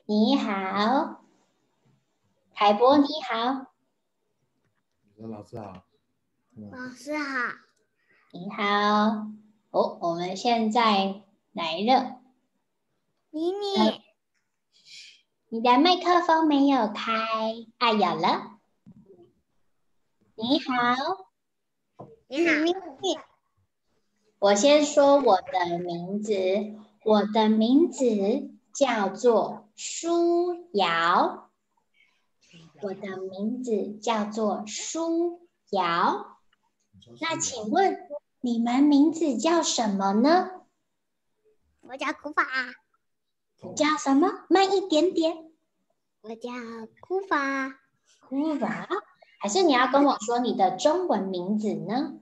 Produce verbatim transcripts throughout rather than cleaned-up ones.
你好，凯博你好， 老师好， 老师好， 你好。哦，我们现在来了。 妮妮， 你的麦克风没有开，啊，有了。你好， 你好，妮妮， 我先说我的名字，我的名字叫做舒瑶，我的名字叫做舒瑶。那请问你们名字叫什么呢？ 我叫库法， 你叫什么？慢一点点。 我叫库法， 库法，还是你要跟我说你的中文名字呢？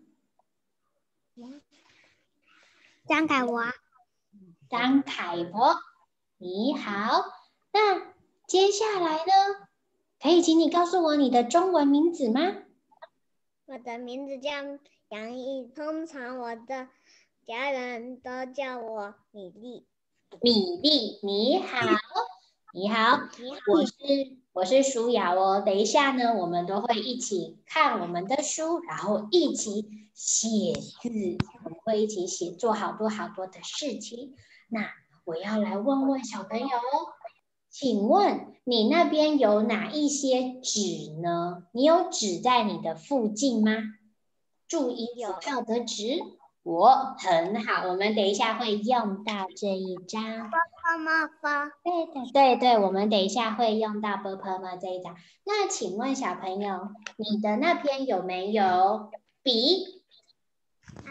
张凯华， 张凯博，你好。那接下来呢？可以请你告诉我你的中文名字吗？ 我的名字叫杨毅，通常我的家人都叫我米粒。 米粒，你好，你好，我是我是舒瑶哦。等一下呢，我们都会一起看我们的书，然后一起写字，我们会一起写做好多好多的事情。那我要来问问小朋友哦，请问你那边有哪一些纸呢？你有纸在你的附近吗？注音符号的纸。我很好，我们等一下会用到这一张。 妈妈发， 对的，对对，我们等一下会用到 b p m 这一张。那请问小朋友，你的那边有没有笔？ 啊，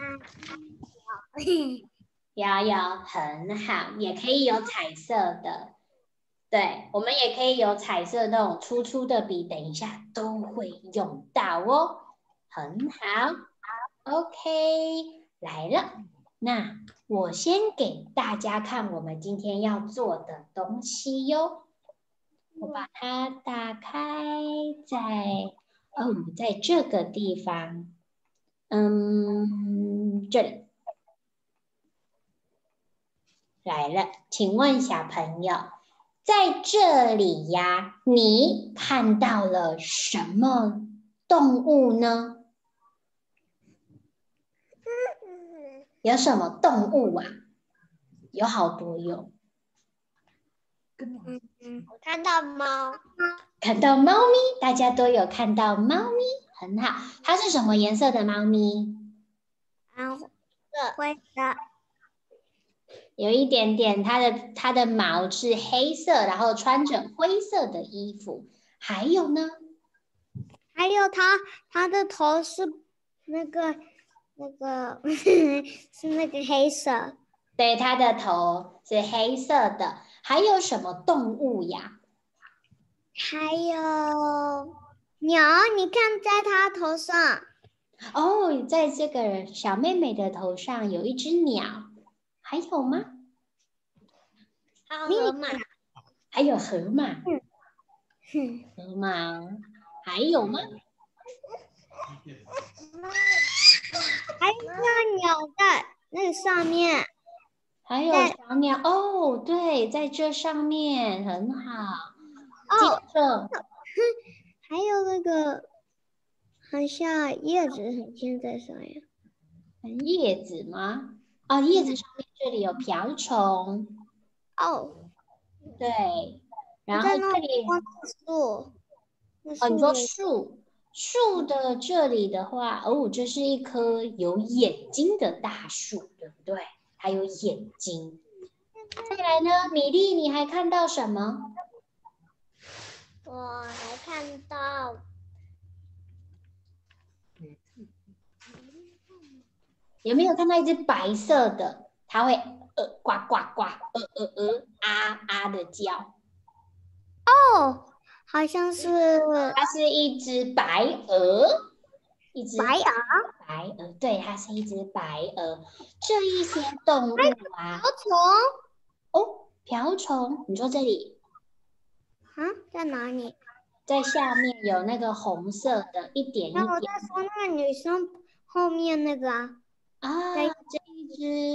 有有，很好，也可以有彩色的。对，我们也可以有彩色那种粗粗的笔，等一下都会用到哦。很好 ，OK， 来了。那我先给大家看我们今天要做的东西哟。我把它打开在，哦，在这个地方，嗯，这里来了。请问小朋友，在这里呀，你看到了什么动物呢？有什么动物啊？有好多哟。 嗯嗯，我看到猫， 看到猫咪，大家都有看到猫咪，很好。它是什么颜色的猫咪？ 啊，灰的， 有一点点，它的它的毛是黑色，然后穿着灰色的衣服。还有呢？ 还有它，它的头是那个那个是那个黑色。 对，它的头是黑色的。还有什么动物呀？ 还有鸟，你看在它头上。 哦，在这个小妹妹的头上有一只鸟。还有吗？ 还有河马。 还有河马。 嗯， 河马。还有吗？ 还有那个鸟在那个上面。 还有小鸟哦，对，在这上面很好。 哦， 接着， 还有那个很像叶子，很像在上面。 叶子吗？哦，叶子上面这里有瓢虫。 哦， 对，然后在那这里， 树。 哦，你说树，树的这里的话，哦，这是一棵有眼睛的大树，对不对？还有眼睛。再来呢，米粒，你还看到什么？ 我还看到， 有没有看到一只白色的？它会呃呱呱呱，呃呃呃啊啊的叫。 哦，好像是它是一只白鹅，一只白鹅。 白鹅，对，它是一只白鹅。这一些动物啊， 瓢虫。 哦，瓢虫，你说这里？ 啊，在哪里？ 在下面有那个红色的，一点一点。 那我在说那个女生后面那个啊。 啊，这一只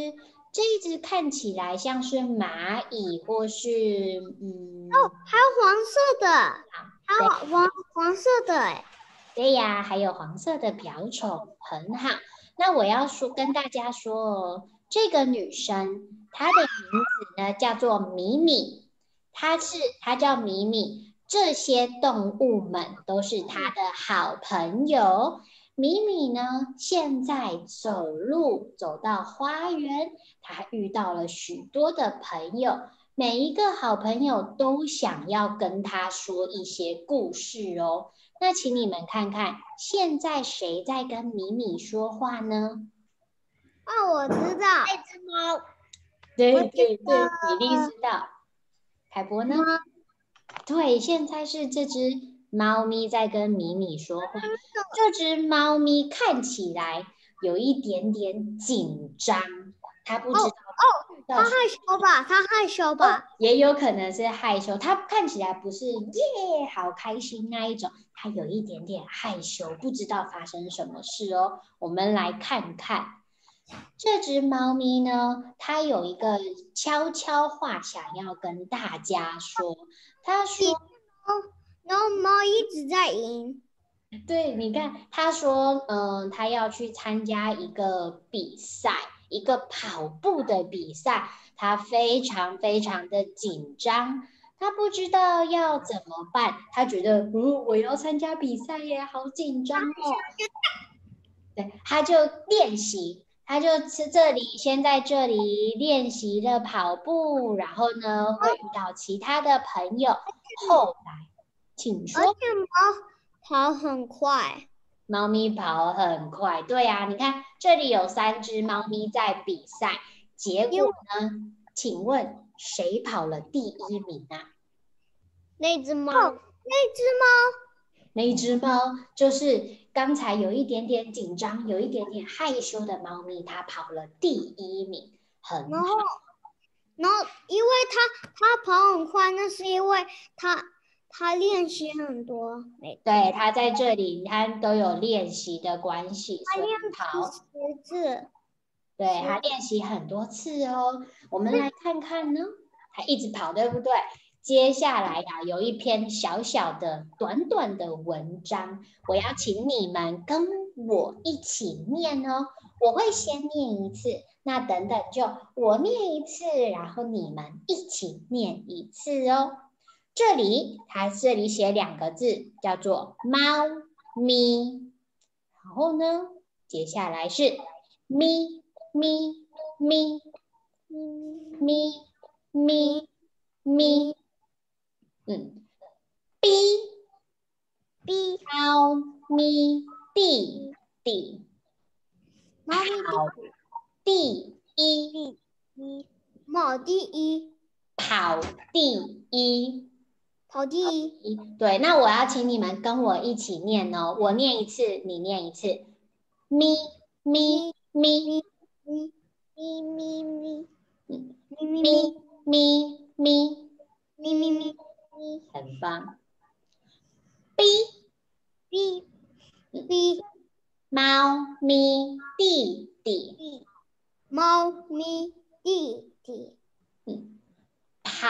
这一只看起来像是蚂蚁，或是嗯哦，还有黄色的，还有黄黄色的哎。 对呀，还有黄色的瓢虫，很好。那我要说跟大家说哦，这个女生她的名字呢叫做米米，她是她叫米米，这些动物们都是她的好朋友。米米呢现在走路走到花园，她遇到了许多的朋友，每一个好朋友都想要跟她说一些故事哦。那请你们看看，现在谁在跟米米说话呢？ 哦，我知道，那只猫。 对对对，米粒知道。凯博呢？对，现在是这只猫咪在跟米米说话。这只猫咪看起来有一点点紧张，它不知道。 哦，它害羞吧？它害羞吧？ 哦，也有可能是害羞。它看起来不是耶，好开心那一种，它有一点点害羞，不知道发生什么事哦。我们来看看这只猫咪呢，它有一个悄悄话想要跟大家说。它说， 然后猫一直在赢。 对，你看，他说，嗯，他要去参加一个比赛，一个跑步的比赛，他非常非常的紧张，他不知道要怎么办，他觉得，哦，我要参加比赛耶，好紧张哦。对，他就练习，他就吃这里，先在这里练习了跑步，然后呢，会遇到其他的朋友。后来，请说。 而且猫跑很快。 猫咪跑很快，对啊，你看这里有三只猫咪在比赛，结果呢？请问谁跑了第一名啊？ 那只猫，哦，那只猫， 那只猫就是刚才有一点点紧张、有一点点害羞的猫咪，它跑了第一名，很好。 然后，然后因为它它跑很快，那是因为它它练习很多。 对，它在这里，它都有练习的关系，所以跑十次。 对，它练习很多次哦。我们来看看呢，它一直跑，对不对？接下来呀、啊，有一篇小小的、短短的文章，我要请你们跟我一起念哦。我会先念一次，那等等就我念一次，然后你们一起念一次哦。这里它这里写两个字，叫做猫咪。然后呢，接下来是咪咪咪咪咪咪。嗯 ，b b 猫咪弟弟， 猫咪第一， 一，猫第一， 跑第一， 跑第一。 对，那我要请你们跟我一起念哦，我念一次，你念一次，咪咪咪咪咪咪咪咪咪咪咪咪咪咪咪， 很棒。b b b 猫咪弟弟， 猫咪弟弟， 嗯，跑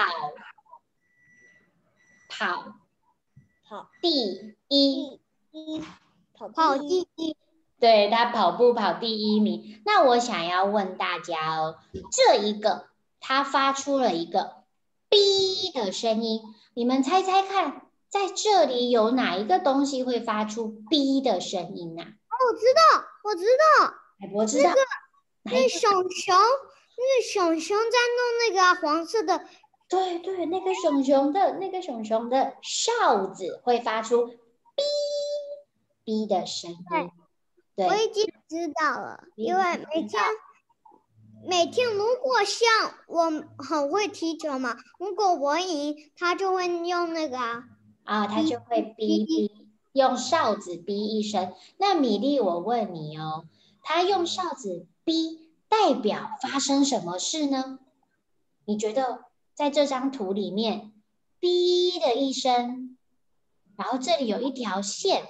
跑跑第一， 一跑跑第一。 对，他跑步跑第一名。那我想要问大家哦，这一个他发出了一个 “b” 的声音，你们猜猜看，在这里有哪一个东西会发出 “b” 的声音啊？ 哦，我知道，我知道， 海博知道， 那个那熊熊，那个熊熊在弄那个、啊、黄色的， 对对，那个熊熊的那个熊熊的哨子会发出 “b” b 的声音。对， 我已经知道了，因为每天每天如果像我很会踢球嘛，如果我赢，他就会用那个啊， 啊，他就会哔哔，用哨子哔一声。那米粒，我问你哦，他用哨子哔，代表发生什么事呢？你觉得在这张图里面，哔的一声，然后这里有一条线，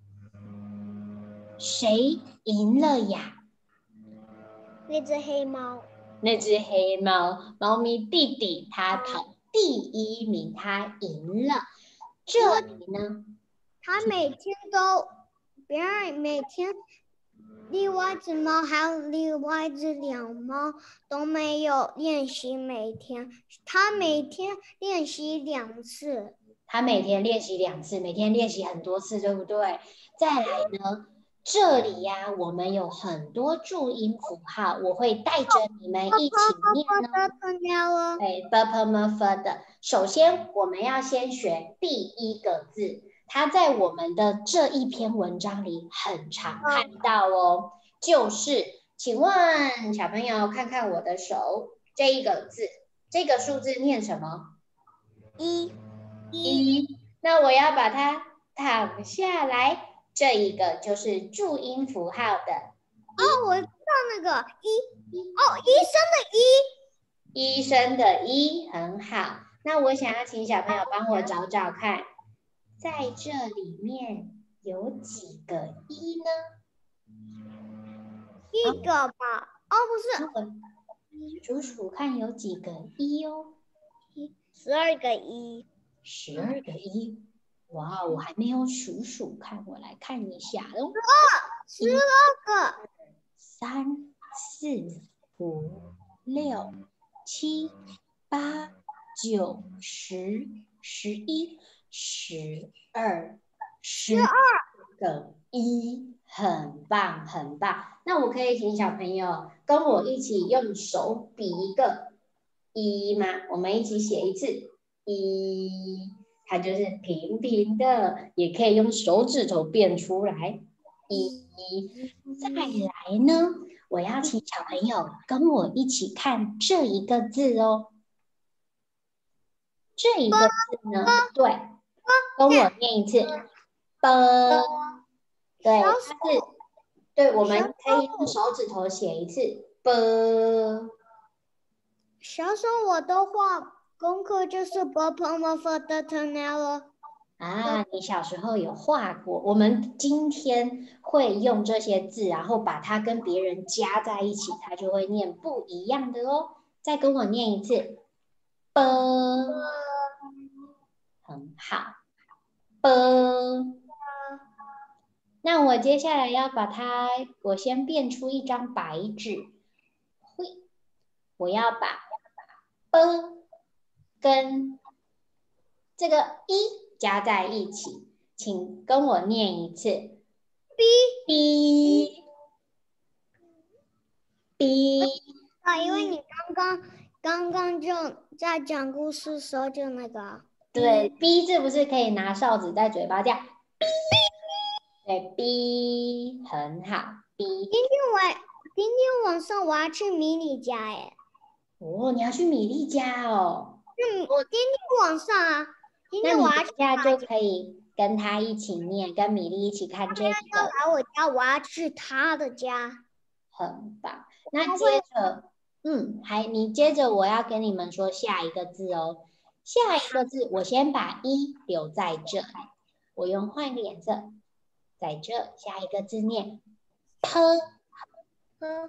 谁赢了呀？ 那只黑猫。 那只黑猫，猫咪弟弟，它跑第一名，它赢了。这里呢， 他每天都，别人每天，另外一只猫还有另外一只两猫都没有练习每天，他每天练习两次。 他每天练习两次，每天练习很多次，对不对？再来呢，这里呀、啊，我们有很多注音符号，我会带着你们一起念呢。对 b p m f 的。首先，我们要先学第一个字，它在我们的这一篇文章里很常看到哦，就是，请问小朋友看看我的手，这一个字，这个数字念什么？ 一。 一，那我要把它躺下来，这一个就是注音符号的。 哦，我知道那个一，哦，医生的医， 医生的医，很好。那我想要请小朋友帮我找找看，在这里面有几个一呢？ 一个吧？哦，不是，数数看有几个一哦。 十二个一。 十二个一，哇，我还没有数数看，我来看一下哦。 十二，十二个。 三、四、五、六、七、八、九、十、十一、十二、十二个一，很棒，很棒。那我可以请小朋友跟我一起用手比一个一吗？我们一起写一次。一，它就是平平的，也可以用手指头变出来。一，再来呢，我要请小朋友跟我一起看这一个字哦。这一个字呢，对，跟我念一次，啵。对，它是，对，我们可以用手指头写一次，啵。 小时候我都画。功课就是 b p m f 的 tunnel 啊，你小时候有画过？我们今天会用这些字，然后把它跟别人加在一起，它就会念不一样的哦。再跟我念一次 ，b， 很好 ，b。那我接下来要把它，我先变出一张白纸，我要把 b 跟这个一加在一起，请跟我念一次 b b b。 啊，因为你刚刚刚刚就在讲故事的时候就那个。 对 b 字不是可以拿哨子在嘴巴这样？对 b 很好 b。 今天晚今天晚上我要去米莉家哎。 哦，你要去米莉家哦。 嗯，我今天晚上啊，今天我要去家就可以跟他一起念，跟米莉一起看这个。 要来我家，我要去他的家。 很棒。那接着，嗯，还你接着我要跟你们说下一个字哦。下一个字，我先把一留在这，我用换一个颜色，在这下一个字念 p p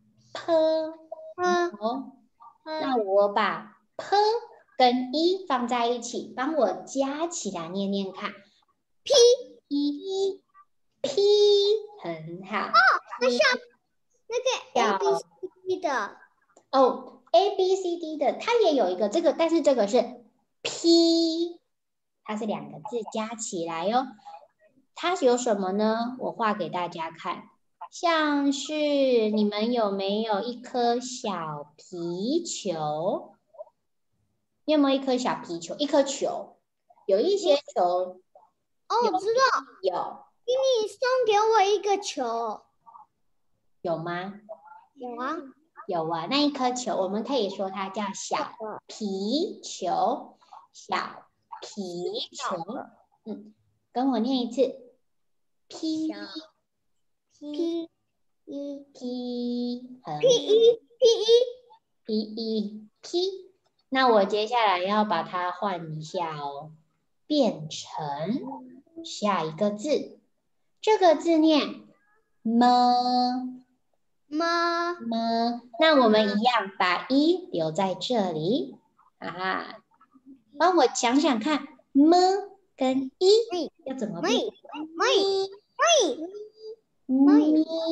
p。好，那我把 p 跟一放在一起，帮我加起来念念看 ，p p p， 很好。 哦，那像那个 A B C D 的。 哦 ，A B C D 的，它也有一个这个，但是这个是 P， 它是两个字加起来哦。它有什么呢？我画给大家看，像是你们有没有一颗小皮球？你有没有一颗小皮球？一颗球，有一些球。 哦，我知道。 有。 你送给我一个球。 有吗？ 有啊。 有啊，那一颗球，我们可以说它叫小皮球，小皮球。嗯，跟我念一次 ，p p e p， 很 p e p e p e p。那我接下来要把它换一下哦，变成下一个字，这个字念么。 么么，那我们一样把一留在这里啊。帮我想想看，么跟一要怎么变？ 咪咪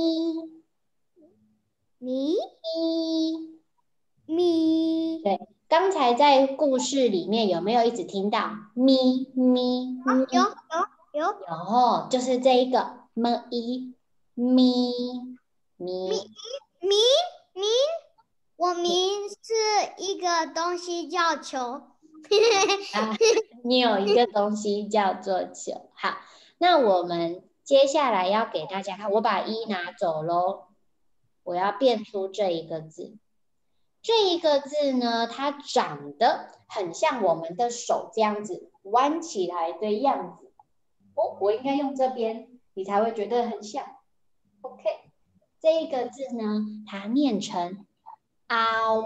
咪咪。 咪， 对，刚才在故事里面有没有一直听到咪咪咪？ 有有有有，就是这一个么一咪咪。 咪咪，我名是一个东西叫球。 啊，你有一个东西叫做球。好，那我们接下来要给大家看，我把一拿走喽，我要变出这一个字。这一个字呢，它长得很像我们的手这样子弯起来的样子。哦，我应该用这边，你才会觉得很像。OK， 这一个字呢，它念成凹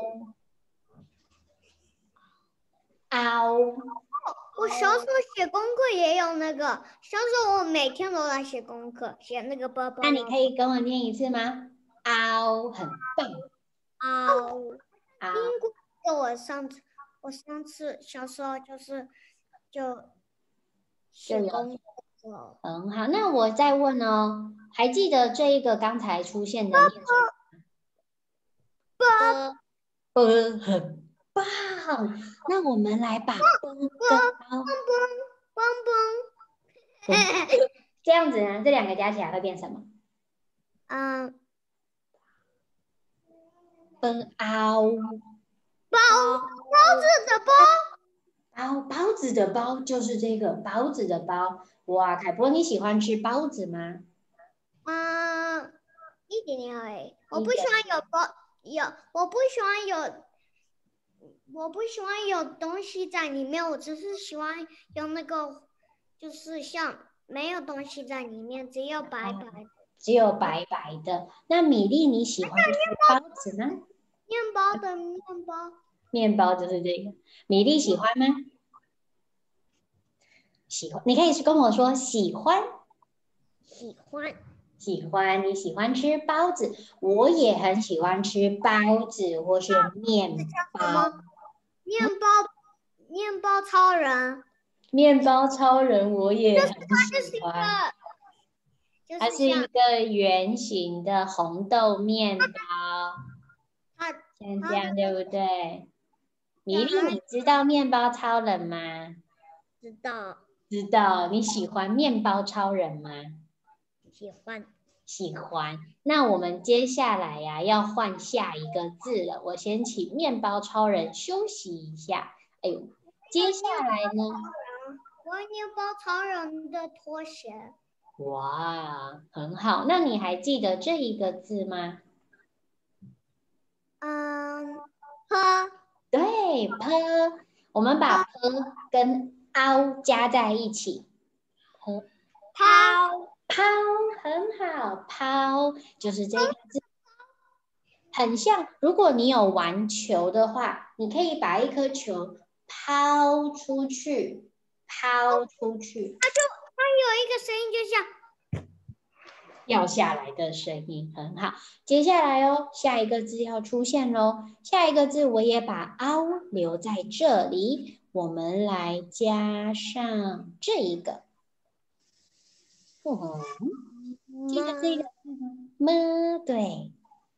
凹。 我小时候写功课也有那个，小时候我每天都在写功课，写那个包包。 那你可以跟我念一次吗？凹，很棒。 凹， 凹， 英国我上次我上次小时候就是就写功课。 很好。那我再问哦，还记得这一个刚才出现的念什么？ 啵啵，很棒。那我们来把啵跟凹， 蹦蹦， 这样子呢，这两个加起来会变什么？ 嗯， 啵凹， 包包子的包， 包包子的包就是这个包子的包。哇，凯波，你喜欢吃包子吗？ 嗯，一点点而已。我不喜欢有包有，我不喜欢有。我不喜欢有东西在里面，我只是喜欢有那个，就是像没有东西在里面，只有白白的。 只有白白的。那米粒，你喜欢吃包子吗？ 面包的面包。 面包就是这个。米粒喜欢吗？喜欢，你可以跟我说喜欢。 喜欢。 喜欢，你喜欢吃包子，我也很喜欢吃包子或是面包。 面包，面包超人。 面包超人我也很喜欢，它是一个圆形的红豆面包，像这样对不对？米粒，你知道面包超人吗？ 知道。 知道。你喜欢面包超人吗？ 喜欢。 喜欢。那我们接下来呀、啊、要换下一个字了。我先请面包超人休息一下。哎呦，接下来呢？ 我要面包超人的拖鞋。 哇，很好。那你还记得这一个字吗？ 嗯，坡。 对，坡。我们把坡跟凹加在一起。坡。 抛。 抛，很好，抛就是这个字，很像。如果你有玩球的话，你可以把一颗球抛出去，抛出去， 它就它有一个声音，就像掉下来的声音，很好。接下来哦，下一个字要出现喽。下一个字我也把凹留在这里，我们来加上这一个。哦，记得这个字吗？么，对。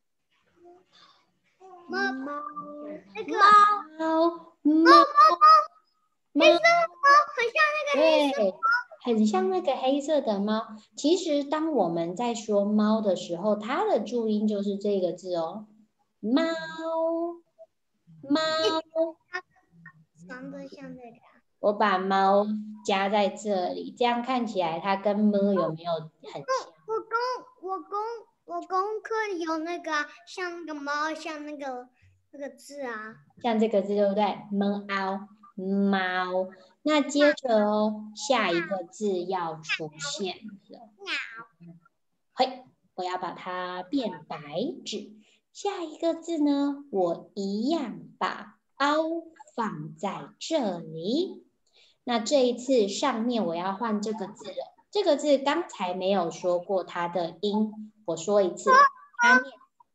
猫猫，那个猫猫猫， 黑色的猫，很像那个黑色对，很像那个黑色的猫。其实当我们在说猫的时候，它的注音就是这个字哦，猫猫。 长得像这个。 我把猫加在这里，这样看起来它跟么有没有很像？ 我功我功我功课有那个像那个猫，像那个那个字啊， 像这个字对不对？么凹猫。那接着哦，下一个字要出现了。嘿，我要把它变白纸。下一个字呢，我一样把凹放在这里。那这一次上面我要换这个字了。这个字刚才没有说过它的音，我说一次，它念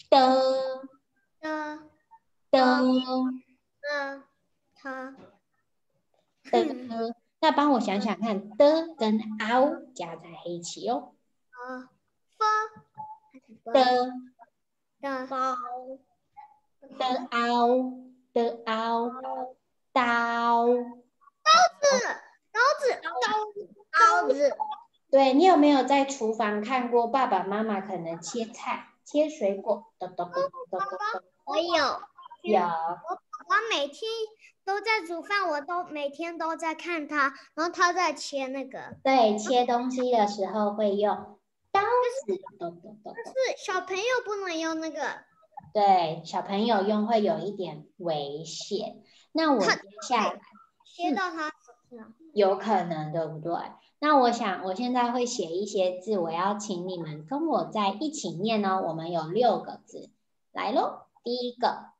的的的的他的，那帮我想想看，的跟凹加在一起哦。 呃发的的包的凹的凹刀。 刀子刀刀子， 对，你有没有在厨房看过爸爸妈妈可能切菜、切水果？咚咚咚咚咚咚。 我有有。 我每天都在煮饭，我都每天都在看他，然后他在切那个。 对，切东西的时候会用刀子。咚咚咚。 但是小朋友不能用那个。 对，小朋友用会有一点危险。那我接下来切到他手上， 有可能，对不对？那我想，我现在会写一些字，我要请你们跟我在一起念哦。我们有六个字，来咯。第一个，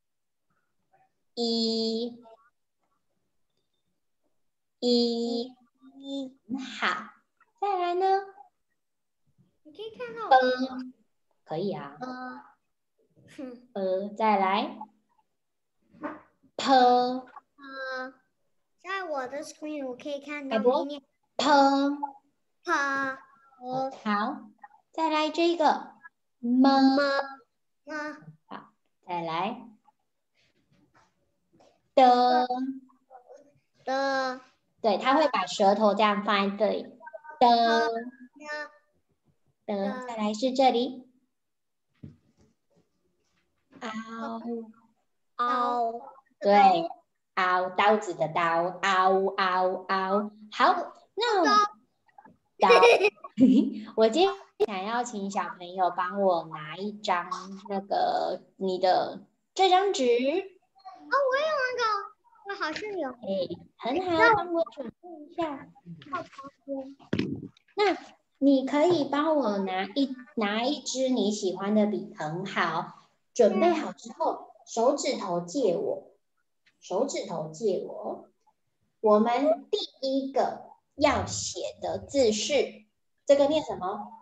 一，一，一，好。再来呢？ 你可以看到呃，可以啊。 呃， 呃，再来。p， 呃，在我的 screen 我可以看到你念 p， pa 好。再来这个 m， m， 好。再来的的对，他会把舌头这样放在这里的的。再来是这里凹凹， 对，凹刀子的刀，凹凹凹。好，那刀，我今天想要请小朋友帮我拿一张那个你的这张纸。 哦，我有那个，我好像有。 哎，很好，帮我准备一下。那你可以帮我拿一拿一支你喜欢的笔，很好。准备好之后，手指头借我，手指头借我。我们第一个要写的字是这个念什么？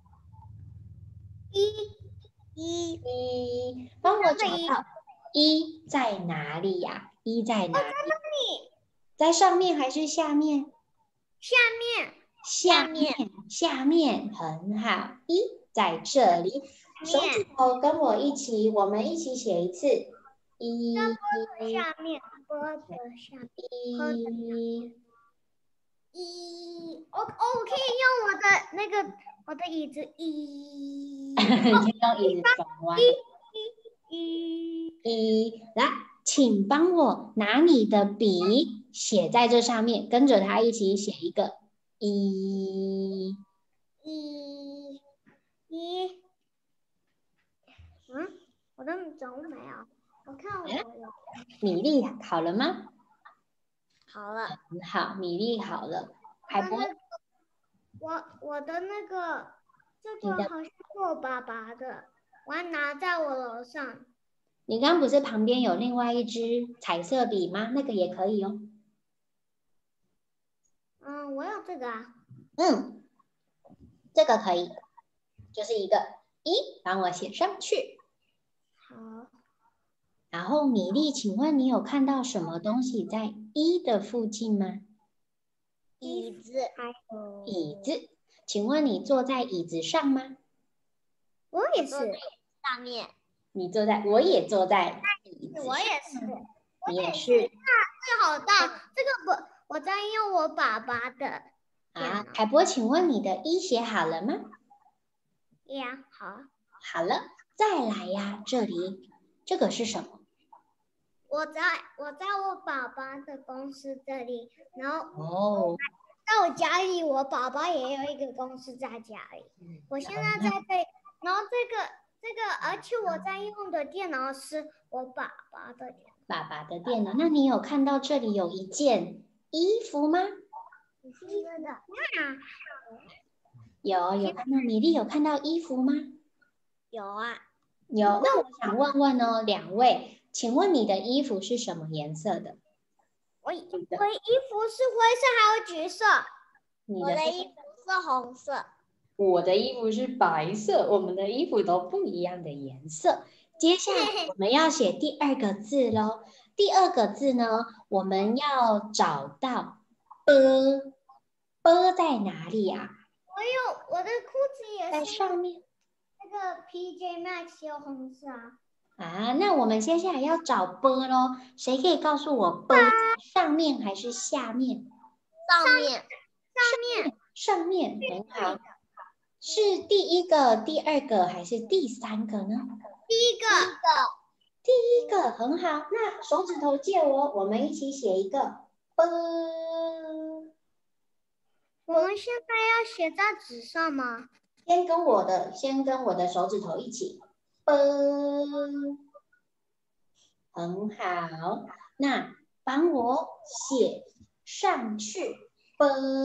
一一一，帮我找到一在哪里呀？一在哪里？在上面还是下面？ 下面， 下面，下面，很好。一在这里，手指头跟我一起，我们一起写一次。一， 下面，波的下面， 一， 一，哦哦，我可以用我的那个我的椅子一， 你用椅子转弯。 一， 一，来，请帮我拿你的笔写在这上面，跟着他一起写一个一。 一，一，嗯，我的总没有，我看我有。 米粒好了吗？ 好了， 很好，米粒好了。海波， 我我的那个这个好像是我爸爸的，我还拿在我楼上。 你刚刚不是旁边有另外一支彩色笔吗？那个也可以哦。 嗯，我有这个啊。 嗯，这个可以，就是一个一，帮我写上去。 好。 然后米粒，请问你有看到什么东西在一的附近吗？ 椅子， 椅子，请问你坐在椅子上吗？ 我也是。上面。 你坐在，我也坐在椅子上。 我也是。 你也是。 大，这好大，这个我我在用我爸爸的。 啊，海波，请问你的一写好了吗？ 呀，好。 好了，再来呀，这里这个是什么？ 我在我在我爸爸的公司这里，然后哦， 在我家里，我爸爸也有一个公司在家里。我现在在这，然后这个这个，而且我在用的电脑是我爸爸的电脑。 爸爸的电脑，那你有看到这里有一件衣服吗？ 衣服的，那有有看到米粒有看到衣服吗？ 有啊， 有。那我想问问哦，两位，请问你的衣服是什么颜色的？ 我我衣服是灰色还有橘色， 你我的衣服是红色。 我的衣服是白色，我们的衣服都不一样的颜色。接下来我们要写第二个字咯。第二个字呢，我们要找到 b b 在哪里呀？ 我有我的裤子也在是上面。 那个 P J Max 有红色啊。 啊，那我们接下来要找 b 咯，谁可以告诉我 b 在上面还是下面？ 上面，上面， 上面，很好。是第一个、第二个还是第三个呢？ 第一个， 第一个很好。那手指头借我，我们一起写一个 b。 我们现在要写在纸上吗？ 先跟我的，先跟我的手指头一起 b。很好。那帮我写上去 b。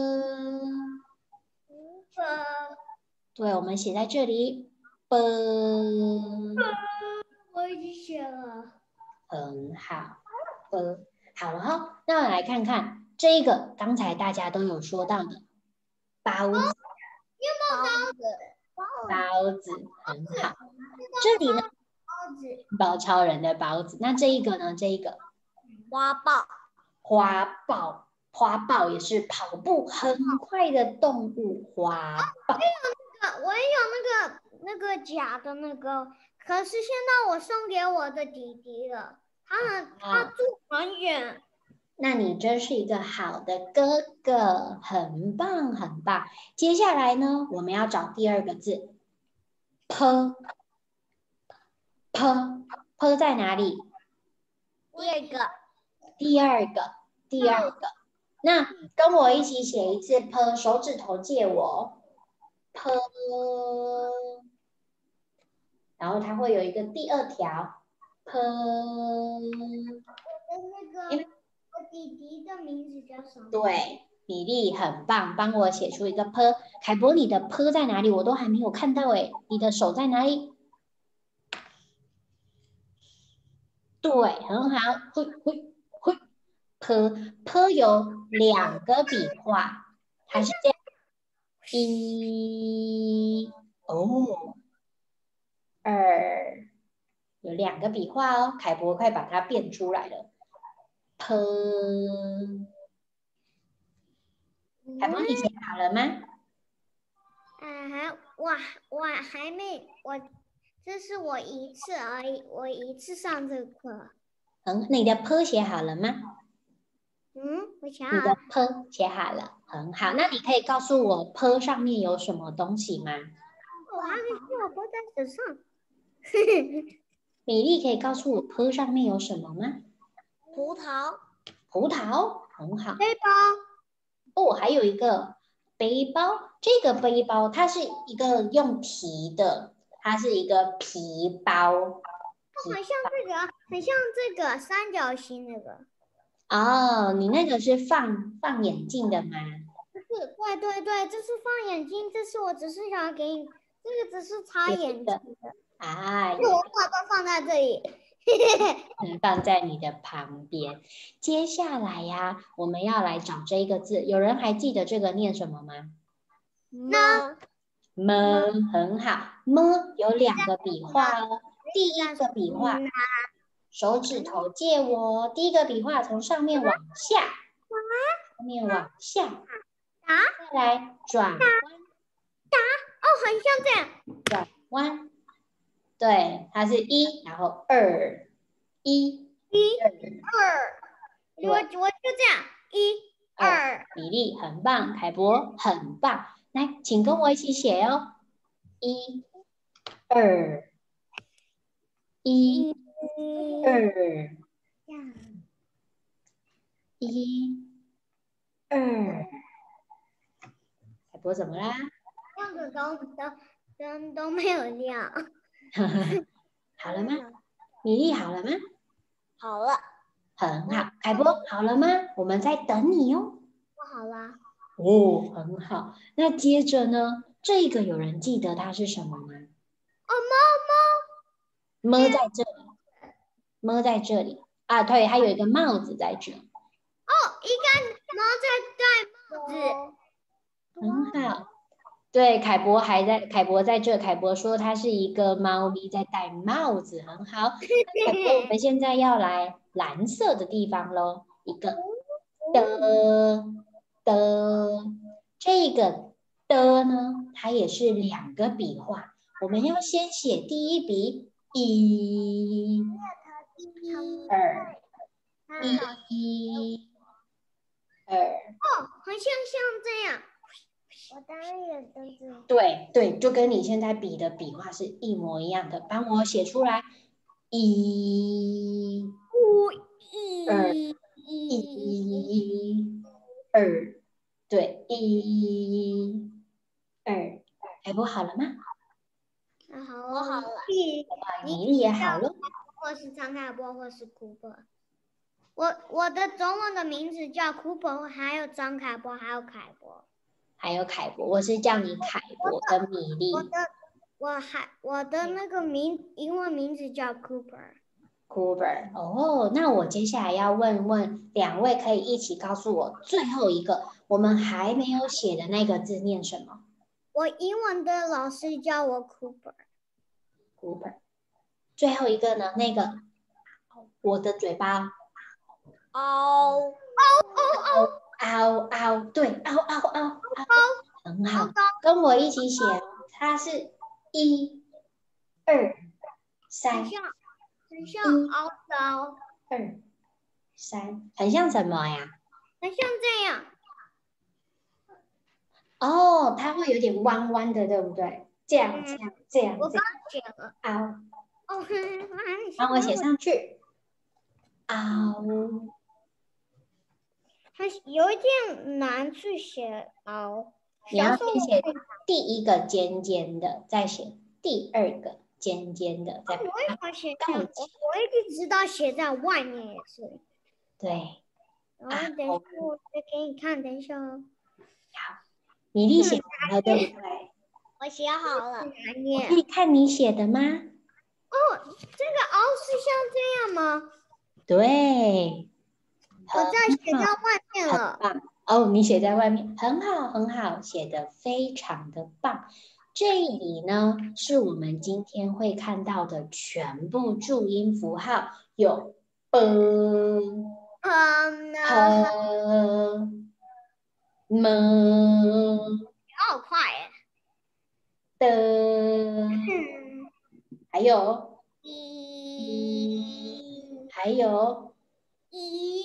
对，我们写在这里 b。 我已经写了。 很好 b。好了哈，那我们来看看这个，刚才大家都有说到的包子。 包子， 包子很好。这里呢， 包子， 包超人的包子。那这一个呢？这一个花豹， 花豹，花豹也是跑步很快的动物。花豹。 我也有那个那个假的那个，可是现在我送给我的弟弟了，他很他住很远。 那你真是一个好的哥哥，很棒很棒。接下来呢，我们要找第二个字 ，p p p 在哪里？ 第二个， 第二个，第二个。那跟我一起写一次 p， 手指头借我 p， 然后它会有一个第二条 p。 那个我弟弟的名字叫什么？ 对，米粒很棒，帮我写出一个 p。凯博，你的 p 在哪里？我都还没有看到哎，你的手在哪里？对，很好，会会会 p p 有两个笔画，还是这样？一哦，二有两个笔画哦，凯博快把它变出来了 p。凯博，你写好了吗？ 啊，还我我还没我，这是我一次而已，我一次上这个课。 嗯，你的 p 写好了吗？ 嗯，我想你的 p 写好了，很好。那你可以告诉我 p 上面有什么东西吗？ 我还没写，我都在纸上。 米粒可以告诉我 p 上面有什么吗？ 葡萄， 葡萄，很好。 背包。 哦，还有一个背包，这个背包它是一个用皮的，它是一个皮包。 很像这个，很像这个三角形那个。 哦，你那个是放放眼镜的吗？ 不是，对对对，这是放眼镜，这是我只是想给你，这个只是擦眼镜的。 啊， 我把它放在这里。 放在你的旁边。接下来呀、啊，我们要来找这个字，有人还记得这个念什么吗？ 呢？ 么，很好。么有两个笔画哦。第一个笔画，手指头借我。第一个笔画从上面往下，上面往下， 打， 再来转弯， 打，哦，很像这样。 转弯，对，它是一，然后二，一， 一， 二， 二，我我就这样，一，二。 米粒很棒，凯博很棒，来，请跟我一起写哦，一，二，一，二，一，二，凯博怎么啦？ 亮的灯灯灯都没有亮。 好了吗？米粒好了吗？ 好了。 很好，凯博好了吗？我们在等你哦。 我好了。 哦，很好。那接着呢？这个有人记得它是什么吗？ 哦，猫猫。猫在这里，猫在这里啊，对，还有一个帽子在这。 哦，一个猫在戴帽子。 很好。 对，凯博还在，凯博在这。凯博说他是一个猫咪在戴帽子，很好。凯博，我们现在要来蓝色的地方喽，一个的的，这个的呢，它也是两个笔画，我们要先写第一笔一，二，一，二。 哦，很像像这样。我当然也都这样。 对对，就跟你现在比的笔画是一模一样的，帮我写出来，一，二，一，二，对，一，二，海波好了吗？ 好，我好了。 米粒也好了。 或是张凯波，或是库珀。我我的中文的名字叫库珀，还有张凯波，还有凯博。 还有凯博，我是叫你凯博跟米粒。 我的我还我的那个名英文名字叫 Cooper。Cooper 哦，那我接下来要问问两位，可以一起告诉我最后一个我们还没有写的那个字念什么？ 我英文的老师叫我 Cooper。Cooper。 最后一个呢？那个我的嘴巴。 嗷嗷嗷嗷嗷，对，嗷嗷嗷嗷，很好，跟我一起写，它是一、二、三， 很像，很像嗷嗷， 二、三，很像什么呀？ 很像这样。 哦，它会有点弯弯的，对不对？这样，这样，这样。 我刚写了。 嗷。 哦， 帮我写上去。嗷。 它有一点难去写嗷。 你要先写第一个尖尖的，再写第二个尖尖的，再把它盖起。 我一直知道写在外面也是。 对。 然后等一下我再给你看，等一下哦。 好，米粒写完了，对不对？ 我写好了。 我可以看你写的吗？ 哦，这个嗷是像这样吗？ 对。 我在写在外面了。 很棒哦，你写在外面，很好，很好，写得非常的棒。这里呢，是我们今天会看到的全部注音符号，有 b、p、m。 好快耶！ 的，还有一， 还有一，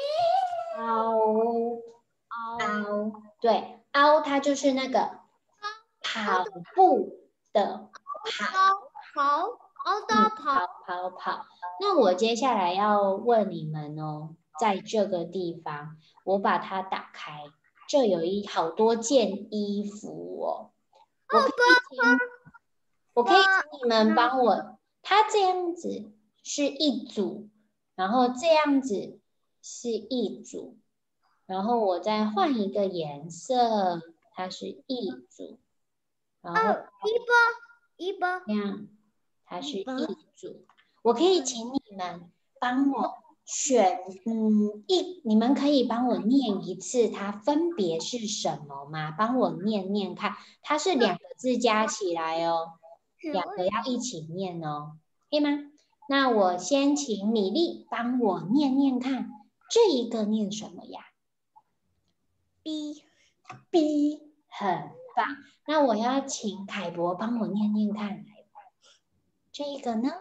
嗷嗷，对，嗷它就是那个跑步的跑，跑，嗷的跑， 跑跑跑。那我接下来要问你们哦，在这个地方，我把它打开，这有一好多件衣服哦。我可以请，我可以请你们帮我，它这样子是一组，然后这样子是一组，然后我再换一个颜色，它是一组，然后一波一波这样，它是一组。我可以请你们帮我选，嗯，一，你们可以帮我念一次，它分别是什么吗？帮我念念看，它是两个字加起来哦，两个要一起念哦，可以吗？那我先请米粒帮我念念看，这一个念什么呀 ？B B 很棒。那我要请凯博帮我念念看，这一个呢？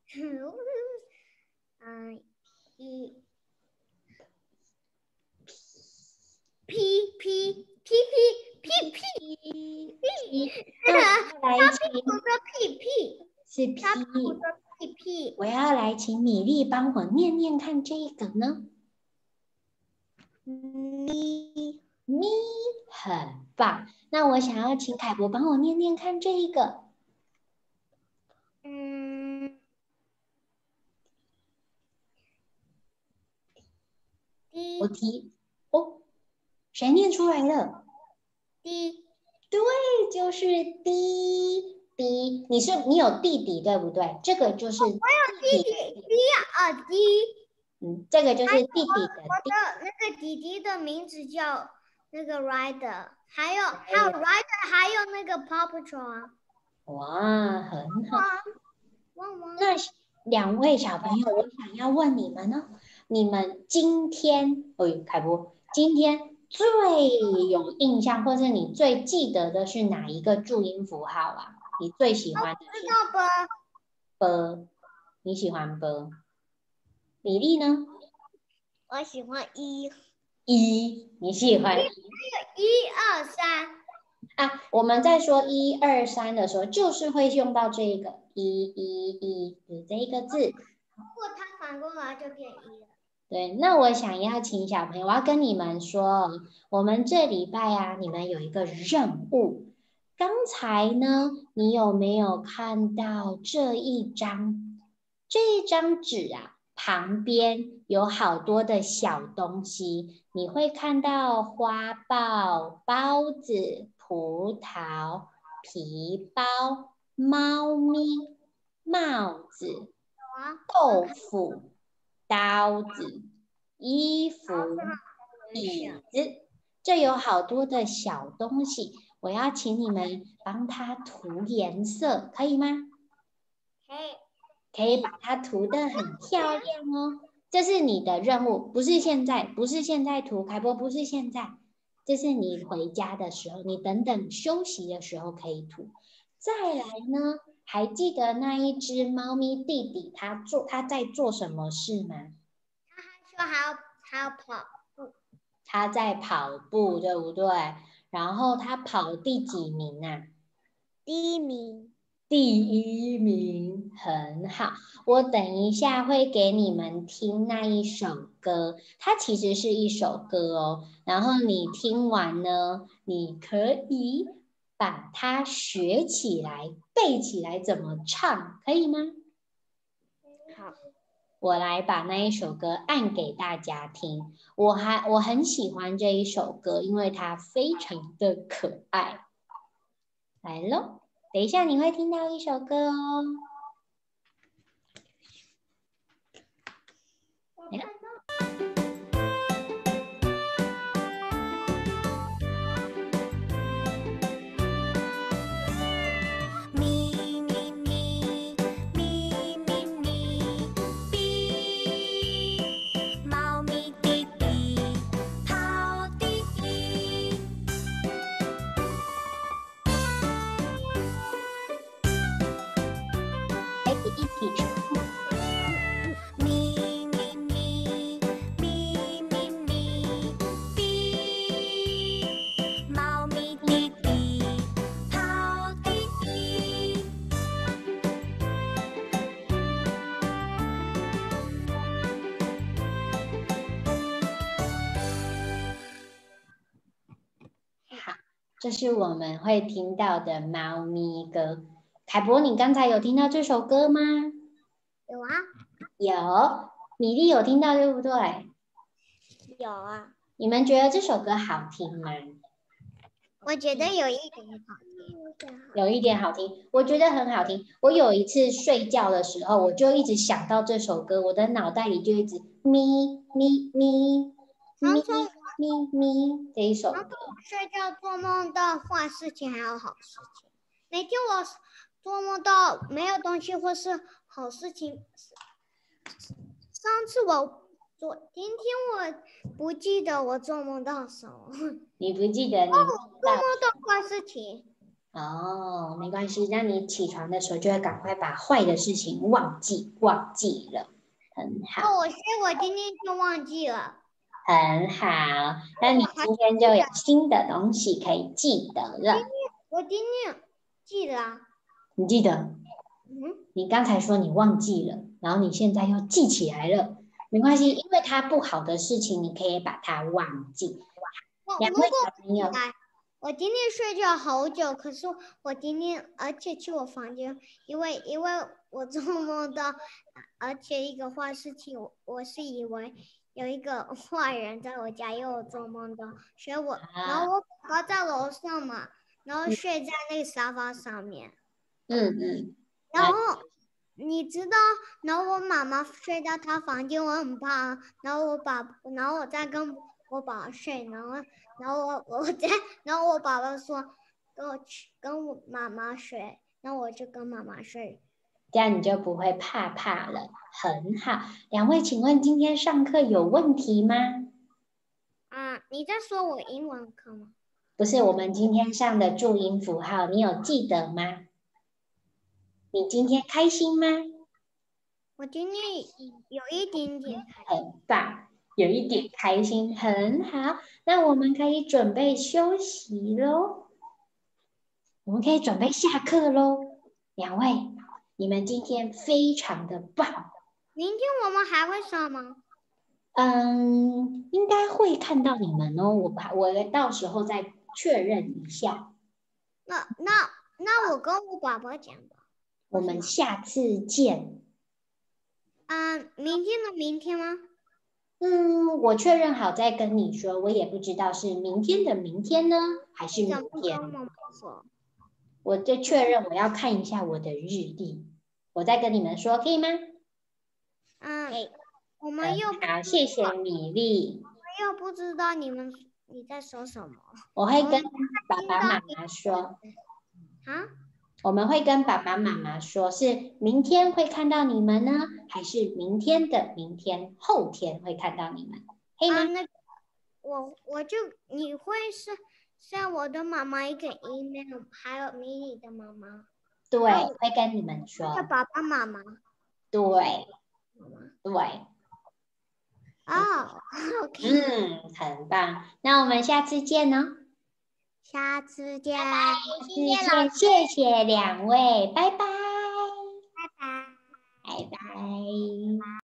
嗯，一 P P P P P P P， 那我来请我的屁屁是 P， 我的屁屁。 我要来请米粒帮我念念看这一个呢。 咪咪很棒。那我想要请凯博帮我念念看这一个。 嗯。 我提哦，谁念出来了 ？D， 对，就是 D D。你是你有弟弟对不对？这个就是弟弟。 我有弟弟 D 啊 D。 嗯，这个就是弟弟的弟。 我的那个弟弟的名字叫那个 rider， 还有还有 rider， 还有那个 paw patrol。 哇，很好。 汪汪。 那两位小朋友，我想要问你们呢，你们今天，哎，凯波，今天最有印象，或是你最记得的是哪一个注音符号啊？你最喜欢的是？ 知道吧？ 波，你喜欢波？米粒呢？ 我喜欢一。 一，你喜欢一？ 一二三啊，我们在说一二三的时候，就是会用到这个一一一的这一个字。 如果它反过来就变一了。 对，那我想要请小朋友，我要跟你们说，我们这礼拜啊，你们有一个任务。刚才呢，你有没有看到这一张？这一张纸啊，旁边有好多的小东西，你会看到花豹、包子、葡萄、皮包、猫咪、帽子、豆腐、刀子、衣服、椅子，这有好多的小东西，我要请你们帮它涂颜色，可以吗？ 可以。 可以把它涂得很漂亮哦。这是你的任务，不是现在，不是现在涂，凯波不是现在，这是你回家的时候，你等等休息的时候可以涂。再来呢，还记得那一只猫咪弟弟他做他在做什么事吗？ 他还说还要还要跑步。 他在跑步，对不对？然后他跑第几名啊？ 第一名。 第一名，很好。我等一下会给你们听那一首歌，它其实是一首歌哦。然后你听完呢，你可以把它学起来、背起来，怎么唱，可以吗？ 好， 我来把那一首歌按给大家听。我还我很喜欢这一首歌，因为它非常的可爱。来咯。等一下，你会听到一首歌哦。来了。 咪咪咪咪咪咪咪，猫咪弟弟跑第一。 可以一起唱。 咪咪咪咪咪咪咪，猫咪弟弟跑第一。 好，这是我们会听到的猫咪歌。凯博，你刚才有听到这首歌吗？ 有啊。 有。米粒有听到对不对？ 有啊。 你们觉得这首歌好听吗？ 我觉得有一点好听。 有一点好听，我觉得很好听。我有一次睡觉的时候，我就一直想到这首歌，我的脑袋里就一直咪咪咪咪咪咪这一首歌。 睡觉做梦到坏事情还有好事情，每天我做梦到没有东西或是好事情。上次我昨今天我不记得我做梦到什么。 你不记得你做梦到坏事情？ 哦，没关系，那你起床的时候就会赶快把坏的事情忘记忘记了，很好。 哦，我所以我今天就忘记了。 很好，那你今天就有新的东西可以记得了。 我今天记得啊。 你记得？ 嗯。 你刚才说你忘记了，然后你现在又记起来了，没关系，因为它不好的事情，你可以把它忘记。两位小朋友， 我今天睡觉好久，可是我今天而且去我房间，因为因为我做梦到，而且一个坏事情，我我是以为有一个坏人在我家，因为我做梦到，所以我、啊、然后我爸爸在楼上嘛，然后睡在那个沙发上面， 嗯嗯， 然后你知道，然后我妈妈睡在她房间，我很怕，然后我爸，然后我在跟我爸爸睡，然后然后我我在，然后我爸爸说跟我去跟我妈妈睡，然后我就跟妈妈睡。 这样你就不会怕怕了，很好。两位，请问今天上课有问题吗？ 啊，你在说我英文课吗？ 不是，我们今天上的注音符号，你有记得吗？你今天开心吗？ 我今天有一点点开心。 很棒，有一点开心，很好。那我们可以准备休息咯，我们可以准备下课咯。两位，你们今天非常的棒。 明天我们还会上吗？ 嗯，应该会看到你们哦。我把我到时候再确认一下。 那那那我跟我爸爸讲吧。 我们下次见。 嗯，明天的明天吗？ 嗯，我确认好再跟你说。我也不知道是明天的明天呢，还是明怎么跟天。 妈妈说？ 我再确认，我要看一下我的日历，我再跟你们说，可以吗？ 嗯，我嗯， 们又不好，谢谢米粒。 我又不知道你们你在说什么。 我会跟我爸爸妈妈说， 啊？ 我们会跟爸爸妈妈说，是明天会看到你们呢，还是明天的明天、后天会看到你们，可以吗？ 啊，那我我就你会是像我的妈妈一个 email， 还有 mini 的妈妈， 对， 还有会跟你们说。 叫爸爸妈妈。 对，对。 哦，OK， 嗯，很棒。那我们下次见哦。 下次见， 谢谢，谢谢两位，拜拜， 拜拜。 拜拜。